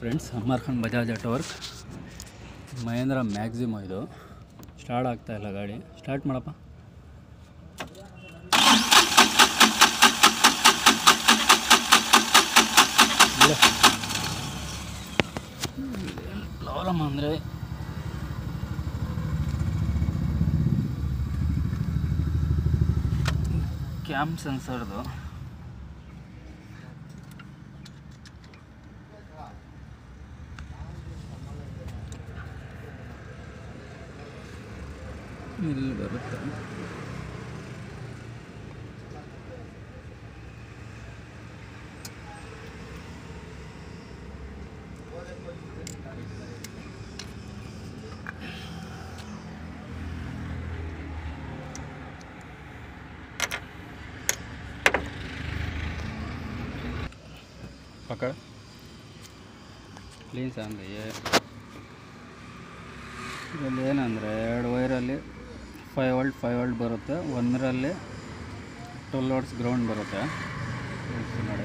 Friends, Amar Khan Bajaj auto work Mahindra Maximo ಇದು start ಆಗ್ತಾಯಿಲ್ಲ ಗಾಡಿ. ಸ್ಟಾರ್ಟ್ ಮಾಡಪ್ಪ. ಪ್ರಾಬ್ಲಮ್ ಅಂದರೆ ಕ್ಯಾಮ್ ಸೆನ್ಸರ್ದು ಇಲ್ಲಿ ಬರುತ್ತೆ. पकड़ ಪ್ಲೀಸ್ ಅಂದರೆ ಇದರಲ್ಲಿ ಏನಂದರೆ 2 ವೈರಲ್ಲಿ 5 ವೋಲ್ಟ್ ಬರುತ್ತೆ, ಒಂದರಲ್ಲಿ 12 ವೋಲ್ಟ್ಸ್ ಗ್ರೌಂಡ್ ಬರುತ್ತೆ. ನೋಡಿ,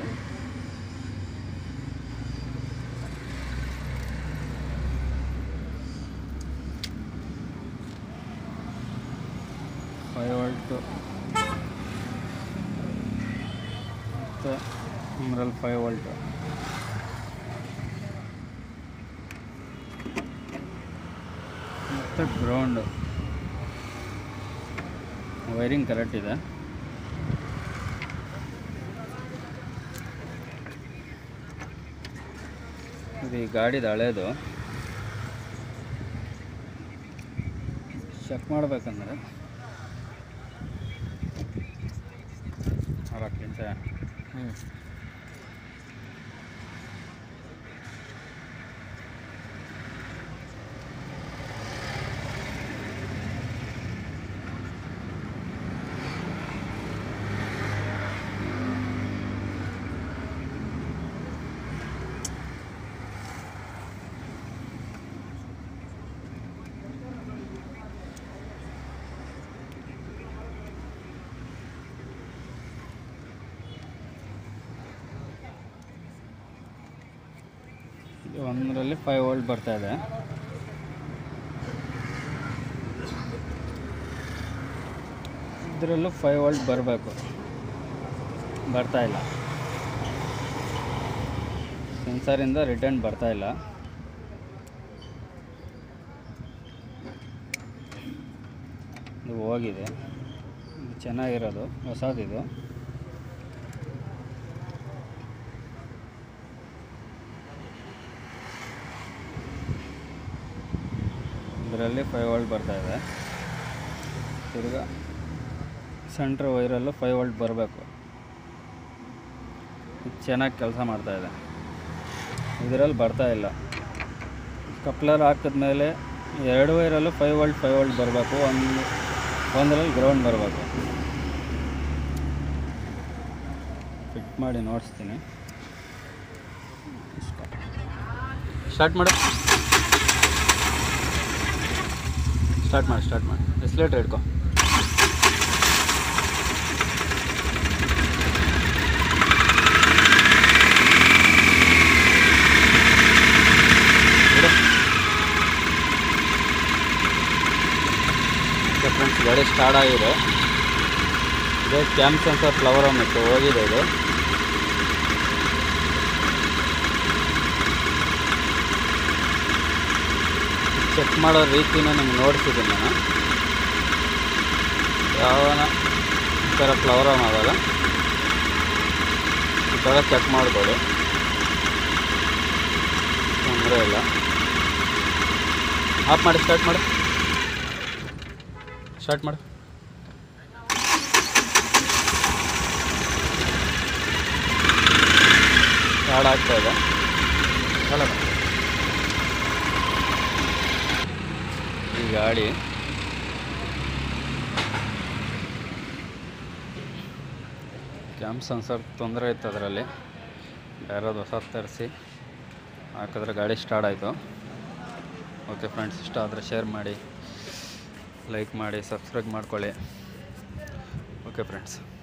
ವೋಲ್ಟು ಮತ್ತು ಇದರಲ್ಲಿ 5 ವೋಲ್ಟು. ಮತ್ತು ಗ್ರೌಂಡು ವೈರಿಂಗ್ ಕರೆಕ್ಟ್ ಇದೆ. ಇದು ಈ ಗಾಡಿದು ಹಳೇದು. ಚೆಕ್ ಮಾಡಬೇಕಂದ್ರೆ 4 ನಿಮಿಷ. ಒಂದರಲ್ಲಿ 5 ವೋಲ್ಟ್ ಬರ್ತಾ ಇದೆ. ಇದರಲ್ಲೂ 5 ವೋಲ್ಟ್ ಬರಬೇಕು, ಬರ್ತಾ ಇಲ್ಲ. ಸೆನ್ಸರಿಂದ ರಿಟರ್ನ್ ಬರ್ತಾ ಇಲ್ಲ. ಇದು ಹೋಗಿದೆ. ಇದು ಚೆನ್ನಾಗಿರೋದು, ಹೊಸದಿದು. ಇದರಲ್ಲಿ 5 ವೋಲ್ಟ್ ಬರ್ತಾ ಇದೆ. ತಿರ್ಗಾ ಸೆಂಟ್ರ್ ವೈರಲ್ಲೂ 5 ವೋಲ್ಟ್ ಬರಬೇಕು. ಚೆನ್ನಾಗಿ ಕೆಲಸ ಮಾಡ್ತಾಯಿದೆ. ಇದರಲ್ಲಿ ಬರ್ತಾ ಇಲ್ಲ. ಕಪ್ಲರ್ ಹಾಕಿದ್ಮೇಲೆ 2 ವೈರಲ್ಲೂ 5 ವೋಲ್ಟ್ ಬರಬೇಕು, ಒಂದರಲ್ಲಿ ಗ್ರೌಂಡ್ ಬರಬೇಕು. ಫಿಟ್ ಮಾಡಿ ನೋಡಿಸ್ತೀನಿ. ಸ್ಟಾರ್ಟ್ ಮಾಡಿ. ಸ್ಟಾರ್ಟ್ ಮಾಡಿ. ಎಕ್ಸಲೇಟರ್ ಹಿಡ್ಕೊ. ಫ್ರೆಂಡ್ಸ್, ಗಾಡಿ ಸ್ಟಾರ್ಟ್ ಆಗಿದೆ. ಇದೇ ಕ್ಯಾಮ್ ಸೆನ್ಸರ್ ಫ್ಲವರ್ ಮತ್ತು ಹೋಗಿದೆ. ಇದು ಚೆಕ್ ಮಾಡೋ ರೀತಿನ ನಿಮ್ಗೆ ನೋಡಿಸಿದ್ದೀನಿ ನಾನು. ಯಾವನ ಈ ಥರ ಫ್ಲವರ್ ಆನ್ ಆದಾಗ ಈ ಥರ ಚೆಕ್ ಮಾಡ್ಕೊಳ್ಳಿ, ತೊಂದರೆ ಇಲ್ಲ. ಆಫ್ ಮಾಡಿ. ಸ್ಟಾರ್ಟ್ ಮಾಡು. ಸ್ಟಾರ್ಟ್ ಆಗ್ತಾಯಿದೆ. ಈ ಗಾಡಿ ಕ್ಯಾಮ್ ಸೆನ್ಸರ್ ತೊಂದರೆ ಇತ್ತು. ಅದರಲ್ಲಿ ಯಾರಾದ್ರು ಹೊಸ ತರಿಸಿ ಹಾಕಿದ್ರೆ ಗಾಡಿ ಸ್ಟಾರ್ಟ್ ಆಯಿತು. ಓಕೆ ಫ್ರೆಂಡ್ಸ್, ಇಷ್ಟ ಆದರೆ ಶೇರ್ ಮಾಡಿ, ಲೈಕ್ ಮಾಡಿ, ಸಬ್ಸ್ಕ್ರೈಬ್ ಮಾಡ್ಕೊಳ್ಳಿ. Okay friends.